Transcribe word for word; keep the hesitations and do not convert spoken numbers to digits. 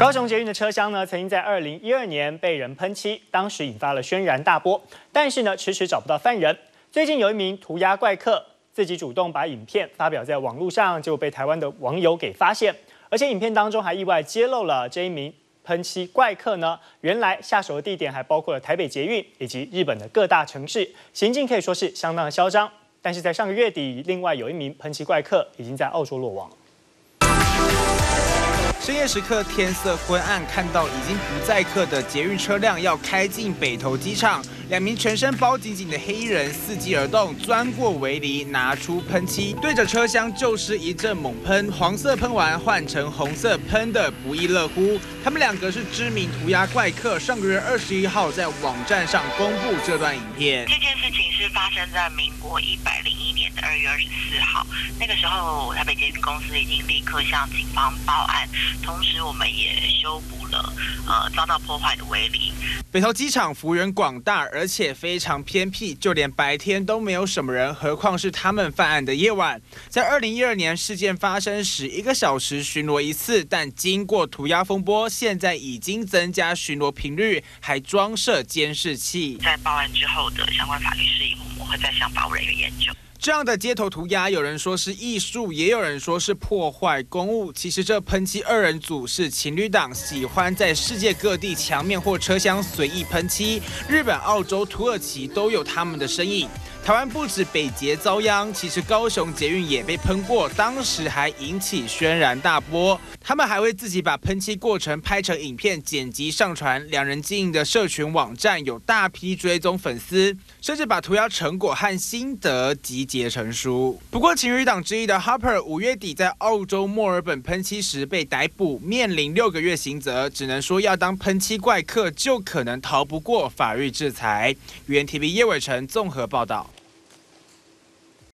高雄捷运的车厢呢，曾经在二零一二年被人喷漆，当时引发了轩然大波。但是呢，迟迟找不到犯人。最近有一名涂鸦怪客自己主动把影片发表在网络上，就被台湾的网友给发现，而且影片当中还意外揭露了这一名喷漆怪客呢，原来下手的地点还包括了台北捷运以及日本的各大城市，行径可以说是相当的嚣张。但是在上个月底，另外有一名喷漆怪客已经在澳洲落网。 深夜时刻，天色昏暗，看到已经不载客的捷运车辆要开进北投机场，两名全身包紧紧的黑衣人伺机而动，钻过围篱，拿出喷漆，对着车厢就是一阵猛喷。黄色喷完换成红色喷的不亦乐乎。他们两个是知名涂鸦怪客，上个月二十一号在网站上公布这段影片。 这件事情是发生在民国一百零一年的二月二十四号，那个时候台北捷运公司已经立刻向警方报案。同时，我们也修补了呃遭到破坏的围篱。 北投机场幅员广大，而且非常偏僻，就连白天都没有什么人，何况是他们犯案的夜晚。在二零一二年事件发生时，一个小时巡逻一次，但经过涂鸦风波，现在已经增加巡逻频率，还装设监视器。 在报案之后的相关法律事宜，我们会再向法务人员研究。 这样的街头涂鸦，有人说是艺术，也有人说是破坏公物。其实这喷漆二人组是情侣档，喜欢在世界各地墙面或车厢随意喷漆。日本、澳洲、土耳其都有他们的身影。台湾不止北捷遭殃，其实高雄捷运也被喷过，当时还引起轩然大波。他们还会自己把喷漆过程拍成影片，剪辑上传。两人经营的社群网站有大批追踪粉丝，甚至把涂鸦成果和心得集结成书。不过情侣档之一的 Harper 五月底在澳洲墨尔本喷漆时被逮捕，面临六个月刑责，只能说要当喷漆怪客就可能逃不过法律制裁。U N T V 叶伟成综合报道。